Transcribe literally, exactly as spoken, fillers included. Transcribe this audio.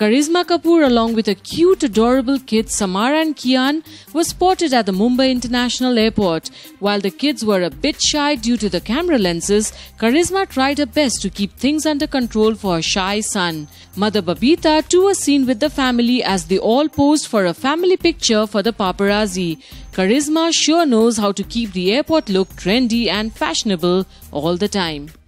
Karisma Kapoor, along with a cute, adorable kid, Samara and Kiaan, were spotted at the Mumbai International Airport. While the kids were a bit shy due to the camera lenses, Karisma tried her best to keep things under control for her shy son. Mother Babita too was seen with the family as they all posed for a family picture for the paparazzi. Karisma sure knows how to keep the airport look trendy and fashionable all the time.